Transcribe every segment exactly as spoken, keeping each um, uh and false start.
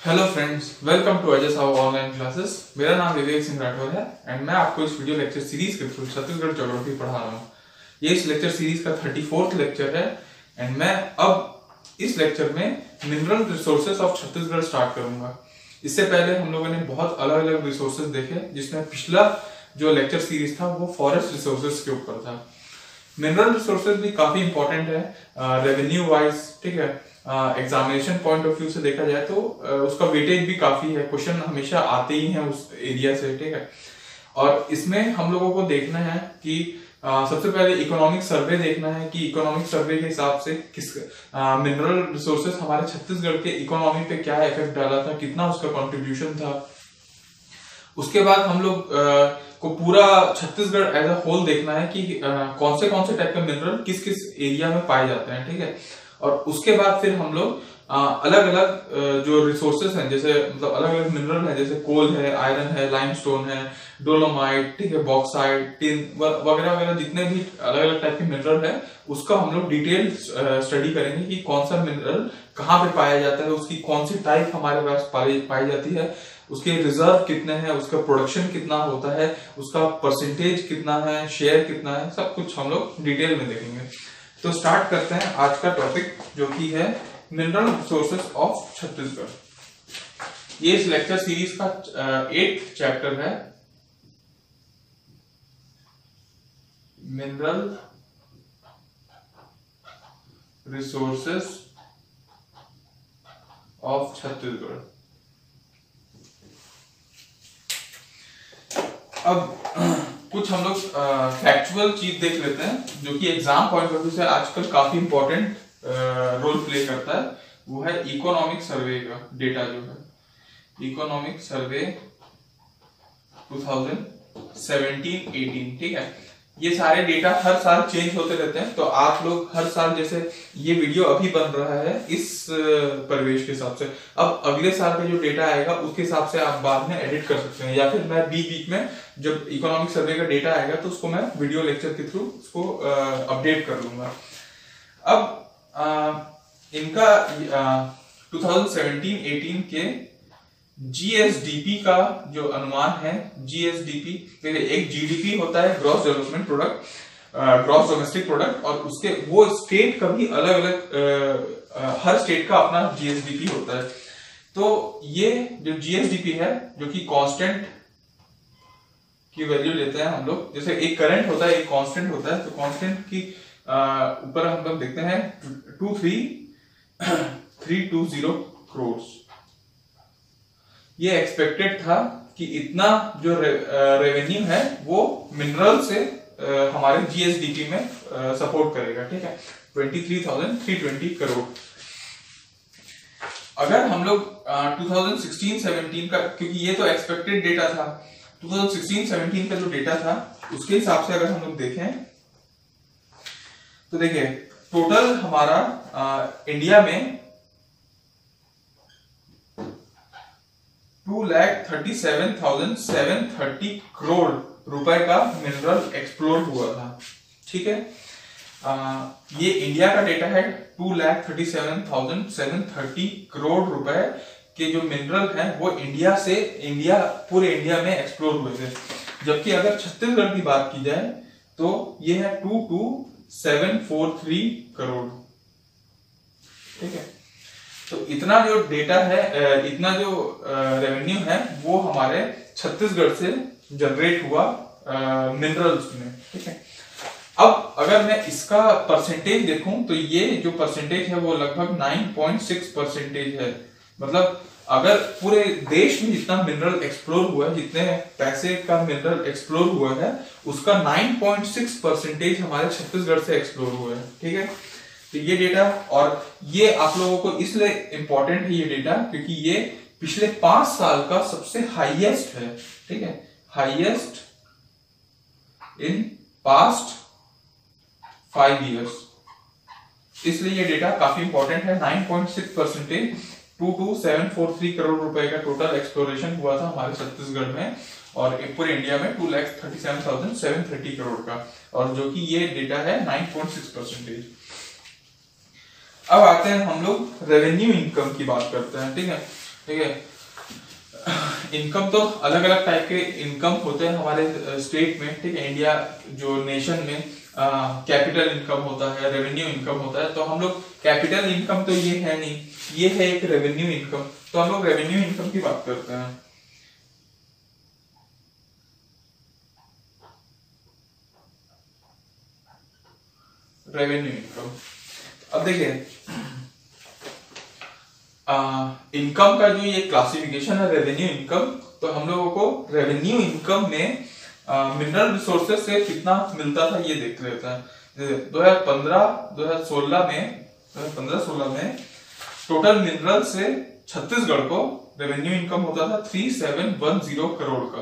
Hello friends, welcome to Ajay Sahu online classes. मेरा नाम विवेक सिंह राठौर है एंड मैं आपको इस वीडियो लेक्चर सीरीज के थ्रू छत्तीसगढ़ ज्योग्राफी पढ़ा रहा हूँ। ये इस लेक्चर सीरीज का थर्टी फोर्थ लेक्चर है एंड मैं अब इस लेक्चर में mineral resources of Chhattisgarh start करूंगा। इससे पहले हम लोगों ने बहुत अलग अलग रिसोर्सेज देखे, जिसमें पिछला जो लेक्चर सीरीज था वो फॉरेस्ट रिसोर्सेज के ऊपर था। मिनरल रिसोर्सेज भी काफी इंपॉर्टेंट है रेवेन्यू वाइज, ठीक है। एग्जामिनेशन पॉइंट ऑफ व्यू से देखा जाए तो uh, उसका वेटेज भी काफी है, क्वेश्चन हमेशा आते ही हैं उस एरिया से, ठीक है। और इसमें हम लोगों को देखना है कि uh, सबसे पहले इकोनॉमिक सर्वे देखना है कि इकोनॉमिक सर्वे के हिसाब से किस मिनरल uh, रिसोर्सेज हमारे छत्तीसगढ़ के इकोनॉमी पे क्या इफेक्ट डाला था, कितना उसका कॉन्ट्रीब्यूशन था। उसके बाद हम लोग uh, को पूरा छत्तीसगढ़ एज अ होल देखना है कि uh, कौन से कौन से टाइप के मिनरल किस किस एरिया में पाए जाते हैं, ठीक है। और उसके बाद फिर हम लोग अलग अलग जो रिसोर्सेस हैं, जैसे मतलब अलग अलग मिनरल है, जैसे कोल है, आयरन है, लाइमस्टोन है, डोलोमाइट, ठीक है, बॉक्साइट, टिन वगैरह वगैरह जितने भी अलग अलग टाइप के मिनरल है, उसका हम लोग डिटेल स्टडी करेंगे कि कौन सा मिनरल कहाँ पे पाया जाता है, उसकी कौन सी टाइप हमारे पास पाई पाई जाती है, उसके रिजर्व कितने हैं, उसका प्रोडक्शन कितना होता है, उसका परसेंटेज कितना है, शेयर कितना है, सब कुछ हम लोग डिटेल में देखेंगे। तो स्टार्ट करते हैं आज का टॉपिक, जो कि है मिनरल रिसोर्सेज ऑफ छत्तीसगढ़। ये इस लेक्चर सीरीज का एट चैप्टर है, मिनरल रिसोर्सेज ऑफ छत्तीसगढ़। अब कुछ हम लोग फैक्चुअल चीज देख लेते हैं जो कि एग्जाम पॉइंट ऑफ व्यू से आजकल काफी इंपॉर्टेंट रोल प्ले करता है। वो है इकोनॉमिक सर्वे का डेटा, जो है economic survey twenty seventeen eighteen, ठीक है। ये सारे डेटा हर साल चेंज होते रहते हैं, तो आप लोग हर साल, जैसे ये वीडियो अभी बन रहा है इस परिवेश के हिसाब से, अब अगले साल का जो डेटा आएगा उसके हिसाब से आप बाद में एडिट कर सकते हैं, या फिर मैं बीच बीच में जब इकोनॉमिक सर्वे का डेटा आएगा तो उसको मैं वीडियो लेक्चर के थ्रू उसको अपडेट कर लूंगा। अब आ, इनका ट्वेंटी सेवनटीन एटीन के जीएसडीपी का जो अनुमान है, जीएसडीपी एक जीडीपी होता है, gross development product, gross domestic product, और उसके वो स्टेट का भी अलग अलग, हर स्टेट का अपना जीएसडीपी होता है। तो ये जो जीएसडीपी है, जो कि कांस्टेंट की वैल्यू लेते हैं हम लोग, जैसे एक करंट होता है, एक कांस्टेंट होता है, तो कांस्टेंट की ऊपर हम लोग देखते हैं two three three two zero crore. ये एक्सपेक्टेड था कि इतना जो रे, रेवेन्यू है वो मिनरल से आ, हमारे जीएसडीपी में आ, सपोर्ट करेगा, ठीक है, twenty three thousand three twenty crore. अगर हम लोग ट्वेंटी सिक्सटीन सेवनटीन का, क्योंकि ये तो एक्सपेक्टेड डेटा था, ट्वेंटी सिक्सटीन सेवनटीन का जो डेटा था उसके हिसाब से अगर हम लोग देखें तो देखिए टोटल हमारा आ, इंडिया में two lakh thirty seven thousand seven thirty crore रुपए का मिनरल एक्सप्लोर हुआ था, ठीक है। आ, ये इंडिया का डेटा है, two lakh thirty seven thousand seven thirty crore रुपए के जो मिनरल हैं वो इंडिया से, इंडिया पूरे इंडिया में एक्सप्लोर हुए थे। जबकि अगर छत्तीसगढ़ की बात की जाए तो ये है two two seven four three crore, ठीक है। तो इतना जो डेटा है, इतना जो रेवेन्यू है वो हमारे छत्तीसगढ़ से जनरेट हुआ मिनरल्स में, ठीक है। अब अगर मैं इसका परसेंटेज देखूं तो ये जो परसेंटेज है वो लगभग नाइन पॉइंट सिक्स परसेंटेज है। मतलब अगर पूरे देश में जितना मिनरल एक्सप्लोर हुआ है, जितने पैसे का मिनरल एक्सप्लोर हुआ है, उसका नाइन पॉइंट सिक्स परसेंटेज हमारे छत्तीसगढ़ से एक्सप्लोर हुआ है, ठीक है। तो ये डेटा, और ये आप लोगों को इसलिए इंपॉर्टेंट है ये डेटा क्योंकि ये पिछले पांच साल का सबसे हाईएस्ट है, ठीक है, highest in past five years. इसलिए ये डेटा काफी इंपॉर्टेंट है। Nine point six percentage, two two seven four three crore रुपए का टोटल एक्सप्लोरेशन हुआ था हमारे छत्तीसगढ़ में, और पूरे इंडिया में two lakh thirty seven thousand seven thirty crore का, और जो कि ये डेटा है नाइन पॉइंट सिक्स परसेंटेज। अब आते हैं हम लोग रेवेन्यू इनकम की बात करते हैं, ठीक है। ठीक है। इनकम तो अलग अलग टाइप के इनकम होते हैं हमारे स्टेट में, ठीक है। इंडिया जो नेशन में कैपिटल इनकम होता है, रेवेन्यू इनकम होता है। तो हम लोग कैपिटल इनकम तो ये है नहीं, ये है एक रेवेन्यू इनकम। तो हम लोग रेवेन्यू इनकम की बात करते हैं। रेवेन्यू इनकम, अब देखिए इनकम का जो ये क्लासिफिकेशन है रेवेन्यू इनकम, तो हम लोगों को रेवेन्यू इनकम में मिनरल रिसोर्सेज से कितना मिलता था ये देख लेते हैं। दो हजार पंद्रह दो हजार सोलह में दो हजार पंद्रह सोलह में टोटल मिनरल से छत्तीसगढ़ को रेवेन्यू इनकम होता था three seven one zero crore का।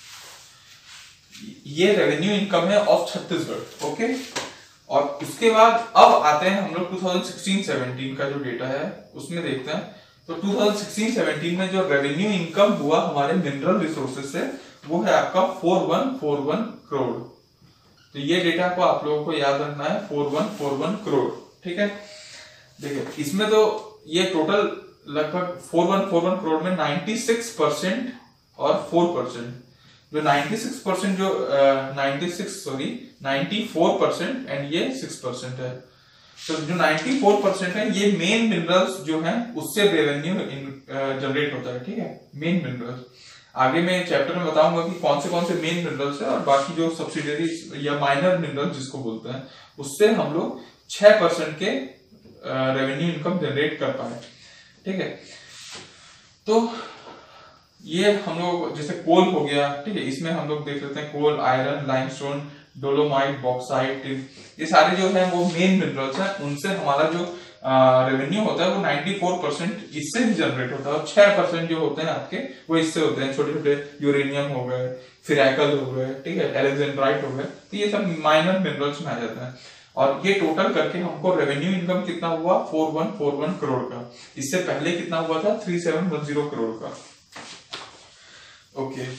ये रेवेन्यू इनकम है ऑफ छत्तीसगढ़, ओके। और उसके बाद अब आते हैं हम लोग टू थाउजेंड सिक्सटीन सेवनटीन का जो डेटा है उसमें देखते हैं। तो टू थाउजेंड सिक्सटीन सेवनटीन में जो रेवेन्यू इनकम हुआ हमारे मिनरल रिसोर्सेज से वो है आपका four one four one crore. तो ये डेटा को आप लोगों को याद रखना है, four one four one crore, ठीक है। देखिए इसमें तो ये टोटल लगभग four one four one crore में नाइंटी सिक्स परसेंट और फोर परसेंट, जो नाइंटी सिक्स परसेंट जो ninety six sorry ninety four percent and ये सिक्स परसेंट है। तो जो नाइंटी फोर परसेंट है ये मेन मिनरल्स जो हैं उससे रेवेन्यू जनरेट होता है, ठीक है। मेन मिनरल्स आगे मैं चैप्टर में बताऊंगा कि कौन से कौन से मेन मिनरल्स है, और बाकी जो सब्सिडियरी या माइनर मिनरल्स जिसको बोलते हैं उससे हम लोग छह परसेंट के रेवेन्यू इनकम जनरेट कर पाए, ठीक है। तो ये हम लोग जैसे कोल हो गया, ठीक है, इसमें हम लोग देख लेते हैं coal, iron, limestone, dolomite, bauxite, ये सारे जो है वो मेन मिनरल्स हैं। उनसे हमारा जो रेवेन्यू होता है वो नाइंटी फोर परसेंट इससे भी जनरेट होता है, और छह परसेंट जो होते हैं आपके वो इससे होते हैं। छोटे छोटे यूरेनियम हो गए, फिरैकल हो गए, ठीक है, एलेक्जेंड्राइट हो गए, तो ये सब माइनर मिनरल्स में आ जाते हैं। और ये टोटल करके हमको रेवेन्यू इनकम कितना हुआ four one four one crore का। इससे पहले कितना हुआ था three seven one zero crore का, ओके।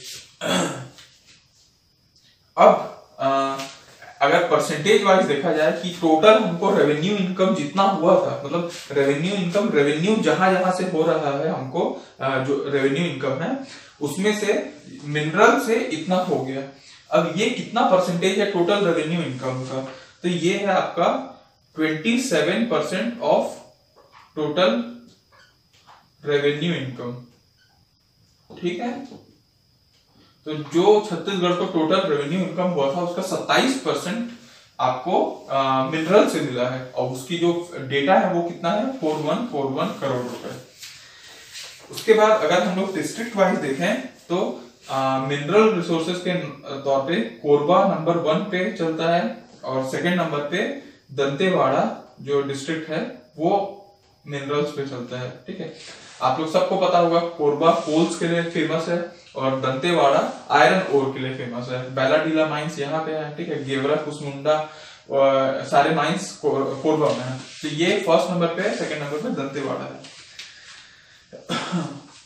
अब आ, अगर परसेंटेज वाइज देखा जाए कि टोटल हमको रेवेन्यू इनकम जितना हुआ था, मतलब रेवेन्यू इनकम रेवेन्यू जहां जहां से हो रहा है हमको आ, जो रेवेन्यू इनकम है उसमें से मिनरल से इतना हो गया। अब ये कितना परसेंटेज है टोटल रेवेन्यू इनकम का, तो ये है आपका twenty seven percent of total revenue income, ठीक है। तो जो छत्तीसगढ़ को टोटल रेवेन्यू इनकम हुआ था उसका सत्ताईस परसेंट आपको मिनरल से मिला है, और उसकी जो डेटा है वो कितना है four one four one crore रुपए। उसके बाद अगर हम लोग डिस्ट्रिक्ट वाइज देखें तो मिनरल रिसोर्सेज के तौर पे कोरबा नंबर वन पे चलता है, और सेकंड नंबर पे दंतेवाड़ा जो डिस्ट्रिक्ट है वो मिनरल्स पे चलता है, ठीक है। आप लोग सबको पता होगा कोरबा कोल्स के लिए फेमस है और दंतेवाड़ा आयरन ओर के लिए फेमस है। बैलाडीला माइंस यहाँ पे है, ठीक है। गेवरा, कुसमुंडा सारे माइंस कोरबा में है। तो ये फर्स्ट नंबर पे है, सेकंड नंबर पे दंतेवाड़ा है।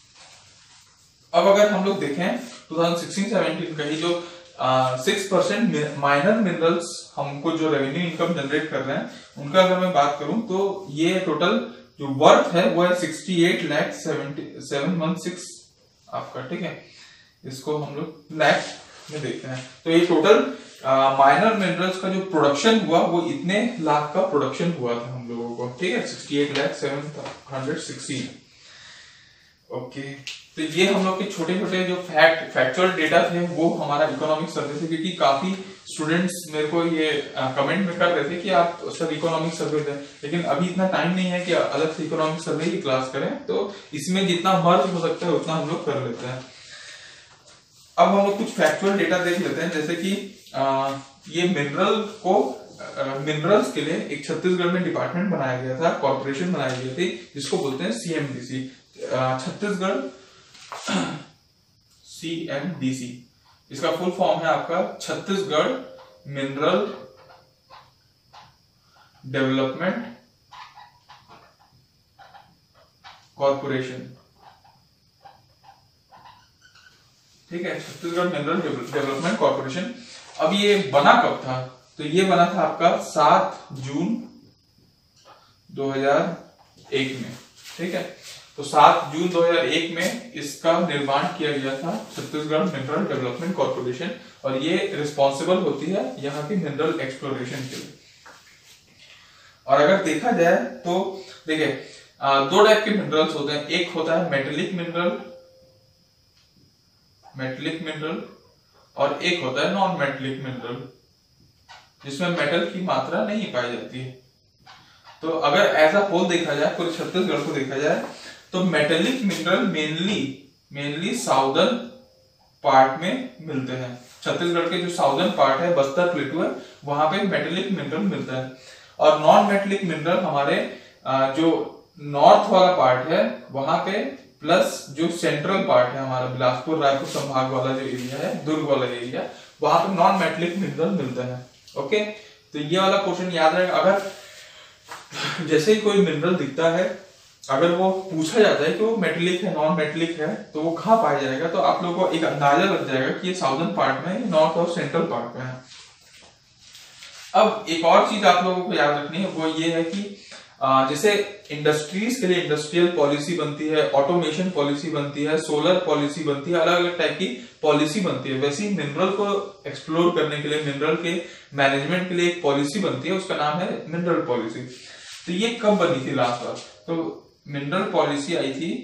अब अगर हम लोग देखें टू थाउजेंड सिक्सटीन सेवनटीन का ही जो सिक्स परसेंट माइनर मिनरल्स हमको जो रेवेन्यू इनकम जनरेट कर रहे हैं उनका अगर मैं बात करूं तो ये टोटल जो वर्थ है वो है sixty eight lakh seven one six आपका, ठीक है। इसको हम लोग लैख में देखते हैं। तो ये टोटल माइनर मिनरल्स का जो प्रोडक्शन हुआ वो इतने लाख का प्रोडक्शन हुआ था हम लोगों को, ठीक है, sixty eight lakh seven hundred sixteen, okay. तो ये हम लोग के छोटे छोटे जो फैक्ट फैक्चुअल डेटा थे वो हमारा इकोनॉमिक सर्वे थे, क्योंकि काफी स्टूडेंट्स मेरे को ये कमेंट में कर रहे थे कि आप सर इकोनॉमिक सर्वे दें, लेकिन अभी इतना टाइम नहीं है कि अलग से इकोनॉमिक सर्वे की क्लास करें, तो इसमें जितना मर्ज हो सकता है उतना हम लोग कर लेते हैं। अब हम लोग कुछ फैक्चुअल डेटा देख लेते हैं, जैसे कि आ, ये मिनरल को मिनरल्स के लिए एक छत्तीसगढ़ में डिपार्टमेंट बनाया गया था, कॉर्पोरेशन बनाई गई थी जिसको बोलते हैं सीएमडीसी, छत्तीसगढ़ सीएमडीसी। इसका फुल फॉर्म है आपका छत्तीसगढ़ मिनरल डेवलपमेंट कॉर्पोरेशन, ठीक है, छत्तीसगढ़ मिनरल डेवलपमेंट कॉर्पोरेशन। अब ये बना कब था, तो ये बना था आपका सात जून दो हज़ार एक में, ठीक है। तो सात जून दो हज़ार एक में इसका निर्माण किया गया था छत्तीसगढ़ मिनरल डेवलपमेंट कॉर्पोरेशन, और ये रिस्पॉन्सिबल होती है यहाँ की मिनरल एक्सप्लोरेशन के लिए। और अगर देखा जाए तो देखिए दो टाइप के मिनरल्स होते हैं, एक होता है मेटेलिक मिनरल मेटेलिक मिनरल और एक होता है नॉन मेटेलिक मिनरल, जिसमें मेटल की मात्रा नहीं पाई जाती है। तो अगर ऐसा होल देखा जाए, पूरे छत्तीसगढ़ को देखा जाए, तो metallic mineral mainly mainly southern part में मिलते हैं। छत्तीसगढ़ के जो साउदर्न पार्ट है, बस्तर प्लेटू है, वहां पे मेटेलिक मिनरल मिलता है। और नॉन मेटेलिक मिनरल हमारे जो नॉर्थ वाला पार्ट है वहां पे, प्लस जो सेंट्रल पार्ट है हमारा बिलासपुर रायपुर संभाग वाला जो एरिया है, दुर्ग वाला एरिया, वहां पे नॉन मेटेलिक मिनरल मिलता है। ओके, तो ये वाला क्वेश्चन याद रहेगा। अगर जैसे ही कोई मिनरल दिखता है, अगर वो पूछा जाता है कि वो मेटेलिक है नॉन मेटेलिक है, तो वो कहाँ पाया जाएगा, तो आप लोगों को एक अंदाजा लग जाएगा कि ये साउदर्न पार्ट में, नॉर्थ और सेंट्रल पार्ट में है। अब एक और चीज आप लोगों को याद रखनी है, वो ये है कि जैसे इंडस्ट्रीज के लिए इंडस्ट्रियल पॉलिसी बनती है, ऑटोमेशन पॉलिसी बनती है, सोलर पॉलिसी बनती है, अलग अलग टाइप की पॉलिसी बनती है, वैसे ही मिनरल को एक्सप्लोर करने के लिए, मिनरल के मैनेजमेंट के लिए एक पॉलिसी बनती है, उसका नाम है मिनरल पॉलिसी। तो ये कब बनी थी लास्ट बार? तो मिनरल पॉलिसी आई थी,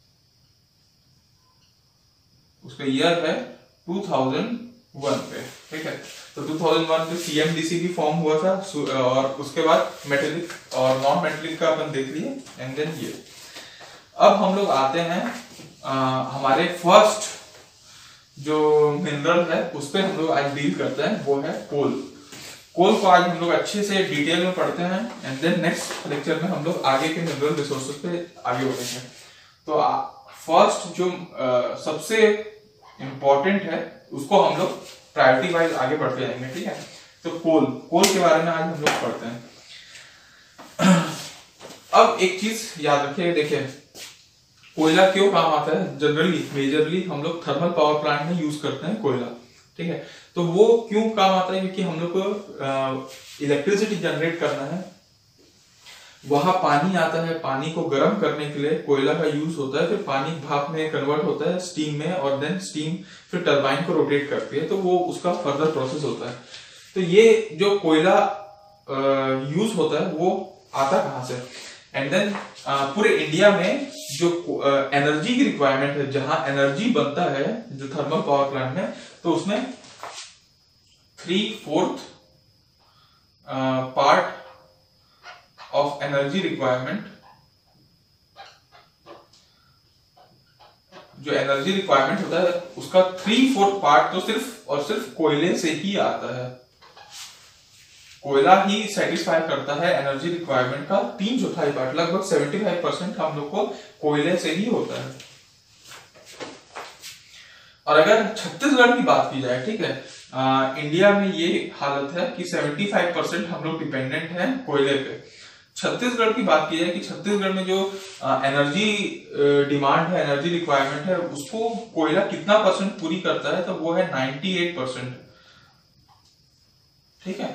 उसका ईयर है दो हज़ार एक पे, ठीक है। तो दो हज़ार एक पे सीएमडीसी भी फॉर्म हुआ था, और उसके बाद मेटेलिक और नॉन मेटेलिक का अपन देख लिए, एंड देन ये। अब हम लोग आते हैं आ, हमारे फर्स्ट जो मिनरल है उस पर हम लोग आज डील करते हैं, वो है कोल। कोल को आज हम लोग अच्छे से डिटेल में पढ़ते हैं, एंड देन नेक्स्ट लेक्चर में हम लोग आगे के मिनरल रिसोर्सेज पे आगे बढ़ेंगे। तो फर्स्ट जो आ, सबसे इंपॉर्टेंट है उसको हम लोग प्रायोरिटी वाइज आगे बढ़ते जाएंगे, ठीक है। तो कोल कोल के बारे में आज हम लोग पढ़ते हैं। अब एक चीज याद रखिए, देखिए कोयला क्यों काम आता है। जनरली मेजरली हम लोग थर्मल पावर प्लांट में यूज करते हैं कोयला, ठीक है। तो वो क्यों काम आता है, क्योंकि हम लोग को इलेक्ट्रिसिटी जनरेट करना है, वहां पानी आता है, पानी को गर्म करने के लिए कोयला का यूज होता है, फिर पानी भाप में कन्वर्ट होता है स्टीम में, और देन स्टीम फिर टरबाइन को रोटेट करती है, तो वो उसका फर्दर प्रोसेस होता है। तो ये जो कोयला यूज होता है वो आता कहां से, एंड देन पूरे इंडिया में जो एनर्जी की रिक्वायरमेंट है, जहां एनर्जी बनता है जो थर्मल पावर प्लांट में, तो उसमें three fourth part of energy requirement, जो एनर्जी रिक्वायरमेंट होता है उसका थ्री फोर्थ पार्ट तो सिर्फ और सिर्फ कोयले से ही आता है। कोयला ही सेटिस्फाई करता है एनर्जी रिक्वायरमेंट का तीन चौथाई पार्ट, लगभग पचहत्तर परसेंट हम लोग को कोयले से ही होता है। और अगर छत्तीसगढ़ की बात की जाए, ठीक है, आ, इंडिया में ये हालत है कि पचहत्तर परसेंट हम लोग डिपेंडेंट हैं कोयले पे। छत्तीसगढ़ की बात की जाए कि छत्तीसगढ़ में जो एनर्जी डिमांड है, एनर्जी रिक्वायरमेंट है, उसको कोयला कितना परसेंट पूरी करता है, तो वो है अट्ठानवे परसेंट, ठीक है।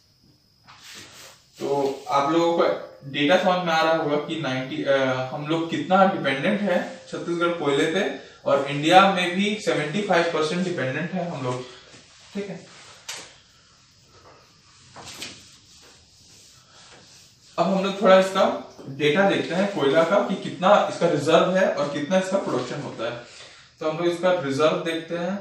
तो आप लोगों को डेटा समझ में आ रहा होगा कि नब्बे आ, हम लोग कितना डिपेंडेंट है छत्तीसगढ़ कोयले पे, और इंडिया में भी पचहत्तर परसेंट डिपेंडेंट है हम लोग, ठीक है। अब हम लोग थोड़ा इसका डेटा देखते हैं कोयला का, कि कितना इसका रिजर्व है और कितना इसका प्रोडक्शन होता है। तो हम लोग इसका रिजर्व देखते हैं,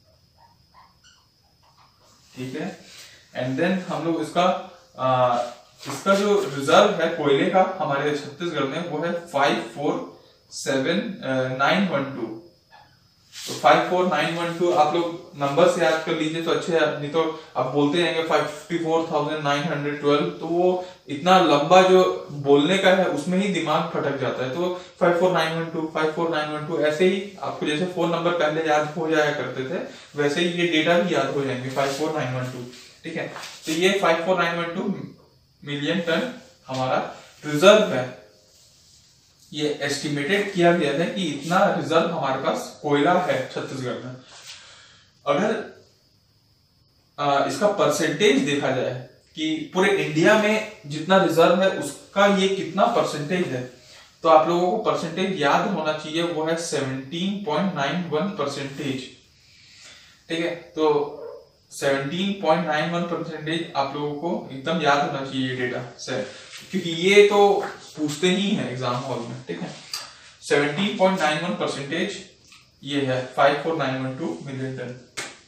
ठीक है, एंड देन हम लोग इसका आ, इसका जो रिजर्व है कोयले का हमारे छत्तीसगढ़ में, वो है five four seven nine one two. तो five four nine one two आप लोग नंबर से याद कर लीजिए तो अच्छे, नहीं तो आप बोलते जाएंगे fifty four thousand nine hundred twelve, तो वो इतना लंबा जो बोलने का है उसमें ही दिमाग फटक जाता है। तो five four nine one two five four nine one two ऐसे ही आपको जैसे फोन नंबर पहले याद हो जाया करते थे, वैसे ही ये डेटा भी याद हो जाएंगे, five four nine one two, ठीक है। तो ये five four nine one two million ton हमारा रिजर्व है। ये एस्टिमेटेड किया गया है कि इतना रिजर्व हमारे पास कोयला है छत्तीसगढ़ में। अगर आ, इसका परसेंटेज देखा जाए कि पूरे इंडिया में जितना रिजर्व है उसका ये कितना परसेंटेज है, तो तो आप लोगों को परसेंटेज याद होना चाहिए, वो है seventeen point nine one percentage. ठीक है, तो seventeen point nine one percentage आप लोगों को एकदम याद होना चाहिए ये डेटा से, क्योंकि ये तो पूछते ही हैं एग्जाम हॉल में। ठीक है, seventeen point nine one percentage ये है five four nine one two million ton.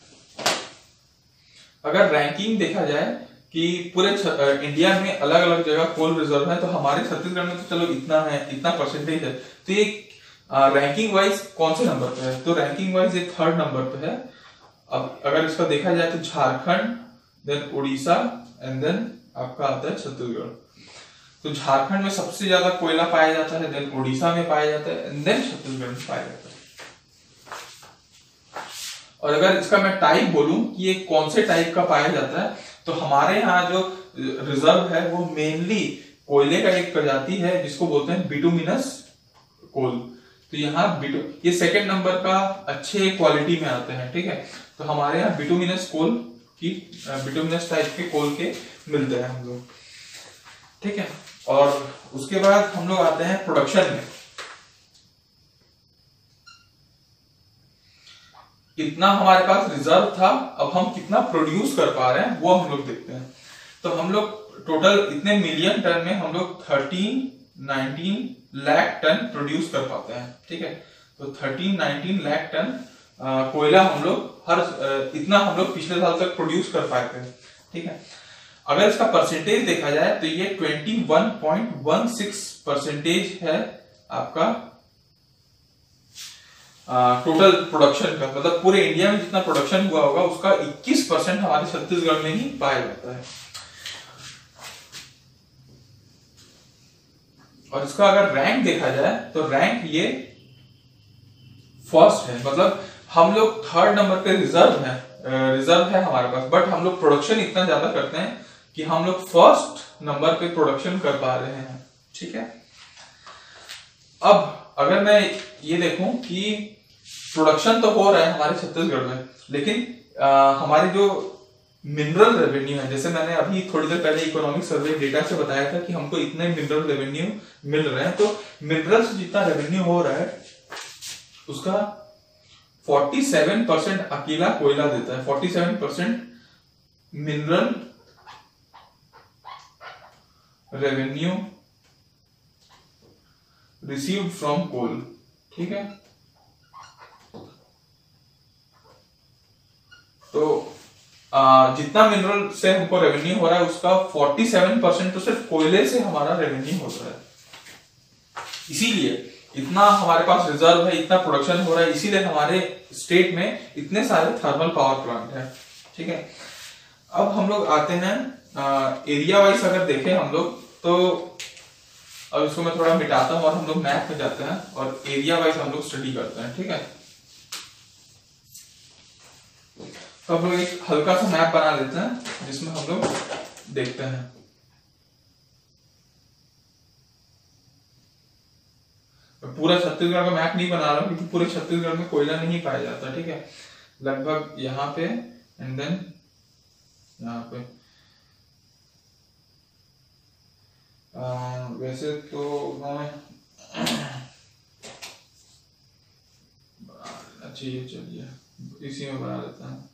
अगर रैंकिंग देखा जाए कि पूरे इंडिया में अलग अलग जगह कोल रिजर्व है, तो हमारे छत्तीसगढ़ में तो चलो इतना है, इतना परसेंटेज है, तो ये रैंकिंग वाइज कौन से नंबर पे है? तो रैंकिंग वाइज ये थर्ड नंबर पे है। अब अगर इसका देखा जाए तो Jharkhand, then Orissa and then आपका आता है छत्तीसगढ़। तो झारखंड में सबसे ज्यादा कोयला पाया जाता है, देन उड़ीसा में पाया जाता है एंड देन छत्तीसगढ़ में पाया जाता है। और अगर इसका मैं टाइप बोलूं कि ये कौन से टाइप का पाया जाता है, तो हमारे यहाँ जो रिजर्व है वो मेनली कोयले का एक प्रजाति है जिसको बोलते हैं बिटुमिनस कोल। तो यहाँ बिटू ये सेकंड नंबर का अच्छे क्वालिटी में आते हैं। ठीक है, तो हमारे यहाँ बिटुमिनस कोल की बिटुमिनस टाइप के कोल के मिलते हैं हम लोग। ठीक है, और उसके बाद हम लोग आते हैं प्रोडक्शन में। कितना हमारे पास रिजर्व था, अब हम कितना प्रोड्यूस कर पा रहे हैं वो हम लोग देखते हैं। तो हम लोग टोटल इतने मिलियन टन में हम लोग thirteen nineteen lakh ton produce कर पाते हैं। ठीक है, तो थर्टीन नाइनटीन लाख टन कोयला हम लोग हर आ, इतना हम लोग पिछले साल तक प्रोड्यूस कर पाए थे। ठीक है, अगर इसका परसेंटेज देखा जाए तो ये twenty one point one six percentage है आपका टोटल प्रोडक्शन का, मतलब पूरे इंडिया में जितना प्रोडक्शन हुआ होगा उसका इक्कीस परसेंट हमारे छत्तीसगढ़ में ही पाया जाता है। और इसका अगर रैंक देखा जाए तो रैंक ये फर्स्ट है, मतलब हम लोग थर्ड नंबर पे रिजर्व है, रिजर्व है हमारे पास, बट हम लोग प्रोडक्शन इतना ज्यादा करते हैं कि हम लोग फर्स्ट नंबर पे प्रोडक्शन कर पा रहे हैं। ठीक है, अब अगर मैं ये देखूं कि प्रोडक्शन तो हो रहा है हमारे छत्तीसगढ़ में, लेकिन आ, हमारे जो मिनरल रेवेन्यू है, जैसे मैंने अभी थोड़ी देर पहले इकोनॉमिक सर्वे डेटा से बताया था कि हमको इतने मिनरल रेवेन्यू मिल रहे हैं, तो मिनरल से जितना रेवेन्यू हो रहा है उसका सैंतालीस परसेंट अकेला कोयला देता है। सैंतालीस percent mineral revenue received from coal. ठीक है, तो आ, जितना मिनरल से हमको रेवेन्यू हो रहा है उसका सैंतालीस परसेंट तो सिर्फ कोयले से हमारा रेवेन्यू हो रहा है। इसीलिए इतना हमारे पास रिजर्व है, इतना प्रोडक्शन हो रहा है, इसीलिए हमारे स्टेट में इतने सारे थर्मल पावर प्लांट है। ठीक है, अब हम लोग आते हैं एरिया वाइज अगर देखें हम लोग, तो अब इसको मैं थोड़ा मिटाता हूं और हम लोग मैप में जाते हैं और एरिया वाइज हम लोग स्टडी करते हैं। ठीक है, तो हम लोग एक हल्का सा मैप बना लेते हैं जिसमें हम लोग देखते हैं। पूरा छत्तीसगढ़ का मैप नहीं बना रहा हूं क्योंकि पूरे छत्तीसगढ़ में कोयला नहीं पाया जाता। ठीक है, लगभग यहाँ पे एंड देन यहाँ पे आ, वैसे तो मैं चाहिए, चलिए इसी में बना लेता हूँ।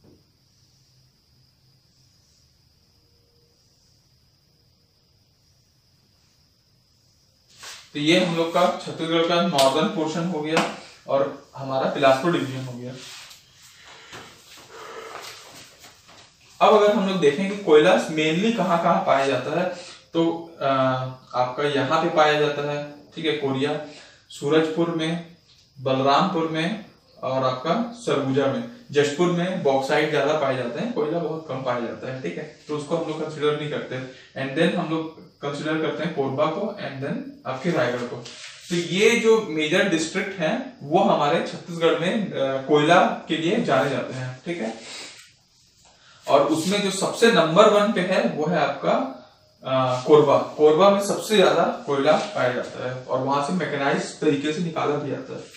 तो ये हम लोग का छत्तीसगढ़ का नॉर्दर्न पोर्शन हो गया और हमारा बिलासपुर डिवीजन हो गया। अब अगर हम लोग देखें कि कोयला मेनली कहाँ कहाँ पाया जाता है, तो आ, आपका यहाँ पे पाया जाता है। ठीक है, कोरिया, सूरजपुर में, बलरामपुर में और आपका सरगुजा में। जशपुर में बॉक्साइट ज्यादा पाए जाते हैं, कोयला बहुत कम पाया जाता है। ठीक है, तो उसको हम लोग कंसिडर नहीं करते। एंड देन हम लोग कंसिडर करते हैं कोरबा को एंड देन आपके रायगढ़ को। तो ये जो मेजर डिस्ट्रिक्ट हैं वो हमारे छत्तीसगढ़ में कोयला के लिए जाने जाते हैं। ठीक है, और उसमें जो सबसे नंबर वन पे है वो है आपका कोरबा। कोरबा में सबसे ज्यादा कोयला पाया जाता है और वहां से मैकेनाइज्ड तरीके से निकाला भी जाता है।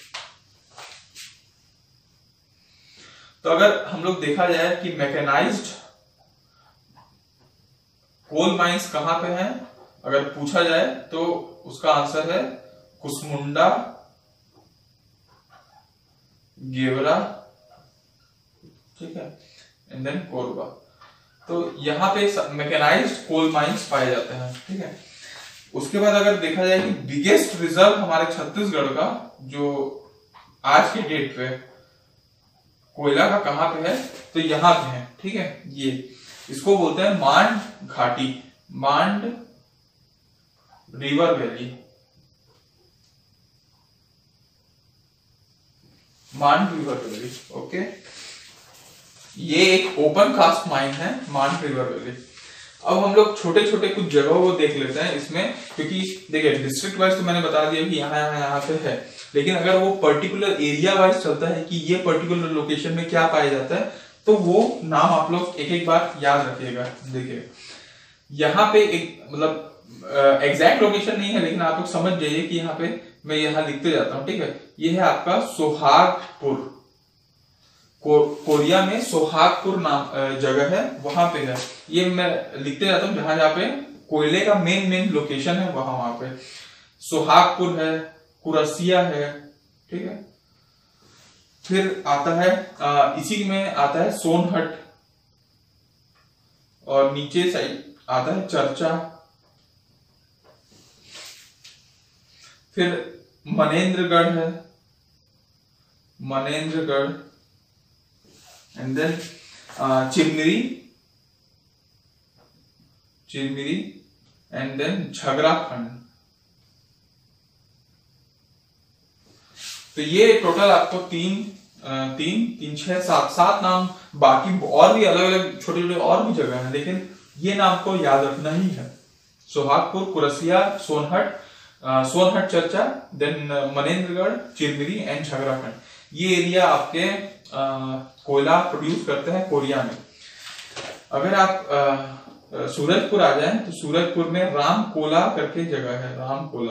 तो अगर हम लोग देखा जाए कि मैकेनाइज्ड कोल माइंस कहां पे हैं, अगर पूछा जाए तो उसका आंसर है कुसमुंडा, गेवरा, ठीक है, एंड देन कोरबा। तो यहाँ पे मैकेनाइज्ड कोल माइंस पाए जाते हैं, ठीक है। उसके बाद अगर देखा जाए कि बिगेस्ट रिजर्व हमारे छत्तीसगढ़ का जो आज के डेट पे कोयला का कहाँ पे है, तो यहाँ पे है, ठीक है। ये इसको बोलते हैं मांड घाटी, Mand river valley, Mand river valley, okay. ये एक ओपन कास्ट माइन है, मांड रिवर वैली। अब हम लोग छोटे छोटे कुछ जगहों को देख लेते हैं इसमें, क्योंकि देखिए डिस्ट्रिक्ट वाइज तो मैंने बता दिया कि यहाँ यहाँ यहाँ पे है, लेकिन अगर वो पर्टिकुलर एरिया वाइज चलता है कि ये पर्टिकुलर लोकेशन में क्या पाया जाता है, तो वो नाम आप लोग एक एक बार याद रखिएगा। देखिए यहाँ पे एक मतलब एग्जैक्ट लोकेशन नहीं है, लेकिन आप लोग समझ जाइए कि यहाँ पे मैं यहाँ लिखते जाता हूँ, ठीक है। ये है आपका सोहागपुर, को, कोरिया में सोहागपुर नाम जगह है, वहां पे है। ये मैं लिखते जाता हूँ, जहां जहाँ पे कोयले का मेन मेन लोकेशन है वहां वहां पे सोहागपुर है, कुरसिया है, ठीक है। फिर आता है आ, इसी में आता है सोनहट, और नीचे साइड आता है चर्चा, फिर मनेन्द्रगढ़ है, Manendragarh, and then Chirmiri, Chirmiri, and then Jhagrakhand. तो ये टोटल आपको तीन तीन तीन छह सात सात नाम, बाकी और भी अलग अलग छोटे छोटे और भी जगह हैं, लेकिन ये नाम को याद रखना ही है। Sohagpur, कुरसिया, Sonhat, Sonhat Charcha, then Manendragarh, Chirmiri and Jhagrakhand. ये एरिया आपके कोयला प्रोड्यूस करते हैं कोरिया में। अगर आप आ, सूरजपुर आ जाएं तो सूरजपुर में रामकोला करके जगह है, रामकोला।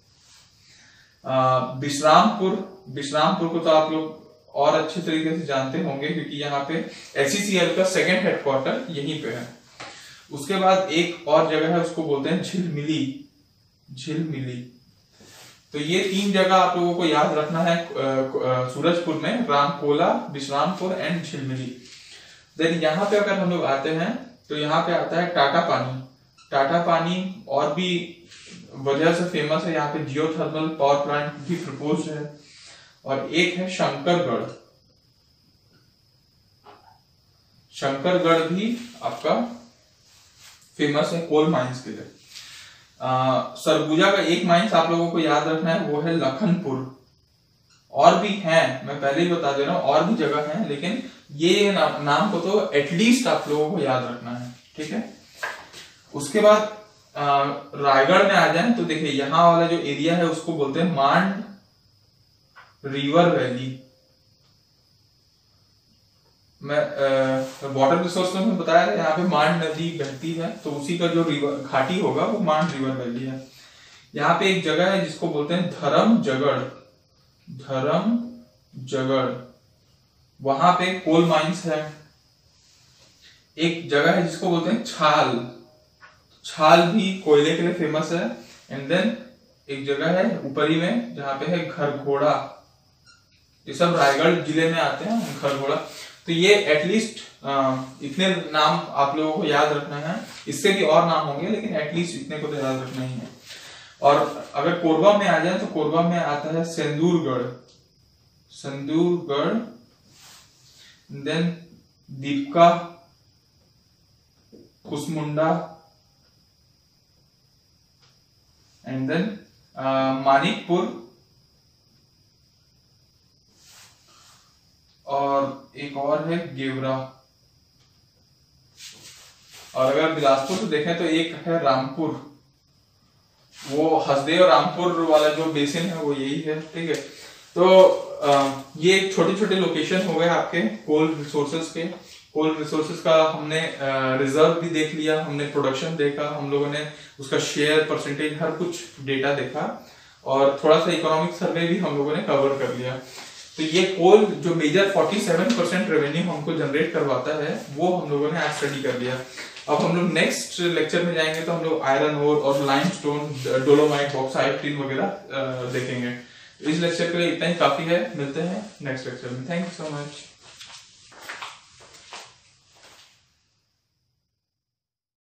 विश्रामपुर, विश्रामपुर को तो आप लोग और अच्छे तरीके से जानते होंगे, क्योंकि यहाँ पे एससीसीएल का सेकंड हेडक्वार्टर यहीं पे है। उसके बाद एक और जगह है, उसको बोलते हैं झिलमिली, झिलमिली। तो ये तीन जगह आप लोगों को याद रखना है सूरजपुर में, रामकोला, विश्रामपुर एंड झिलमिली। देन यहाँ पे अगर हम लोग आते हैं तो यहाँ पे आता है टाटा पानी। टाटा पानी और भी वजह से फेमस है, यहाँ पे जियोथर्मल पावर प्लांट भी प्रपोज है। और एक है शंकरगढ़, शंकरगढ़ भी आपका फेमस है कोल माइंस के लिए। सरगुजा का एक माइंस आप लोगों को याद रखना है, वो है लखनपुर। और भी हैं, मैं पहले ही बता दे रहा हूँ, और भी जगह हैं, लेकिन ये ना, नाम को तो एटलीस्ट आप लोगों को याद रखना है, ठीक है। उसके बाद रायगढ़ में आ जाए तो देखिए यहाँ वाला जो एरिया है उसको बोलते हैं मांड रिवर वैली। मैं वाटर रिसोर्स में बताया था, यहाँ पे मांड नदी बहती है, तो उसी का जो रिवर घाटी होगा वो मांड रिवर वैली है। यहाँ पे एक जगह है जिसको बोलते हैं धर्म जगड़, धर्म जगड़, वहां पे कोल माइंस है। एक जगह है जिसको बोलते हैं छाल, छाल भी कोयले के लिए फेमस है। एंड देन एक जगह है ऊपरी में जहां पे है घरघोड़ा, ये सब रायगढ़ जिले में आते हैं, घरघोड़ा। तो ये एटलीस्ट इतने नाम आप लोगों को याद रखना है, इससे भी और नाम होंगे, लेकिन एटलीस्ट इतने को तो याद रखना ही है। और अगर कोरबा में आ जाए तो कोरबा में आता है Sindurgarh, Sindurgarh, then Dipka, Kusmunda, and then Manikpur, और एक और है गेवरा। और अगर बिलासपुर से देखें तो एक है रामपुर, वो हसदेव रामपुर वाला जो बेसिन है वो यही है, ठीक है। तो आ, ये छोटे छोटे लोकेशन हो गए आपके कोल रिसोर्सेज के। कोल रिसोर्सेज का हमने रिजर्व भी देख लिया, हमने प्रोडक्शन देखा, हम लोगों ने उसका शेयर परसेंटेज हर कुछ डेटा देखा, और थोड़ा सा इकोनॉमिक सर्वे भी हम लोगों ने कवर कर लिया। तो ये कोल जो मेजर सैंतालीस परसेंट रेवेन्यू हमको जनरेट करवाता है वो हम लोगों ने आज स्टडी कर लिया। अब हम लोग नेक्स्ट लेक्चर में जाएंगे तो हम लोग आयरन ओर और लाइमस्टोन, डोलोमाइट, बॉक्साइट, टिन वगैरह देखेंगे। इस लेक्चर के लिए इतना ही काफी है। मिलते हैं नेक्स्ट लेक्चर में। Thank you so much.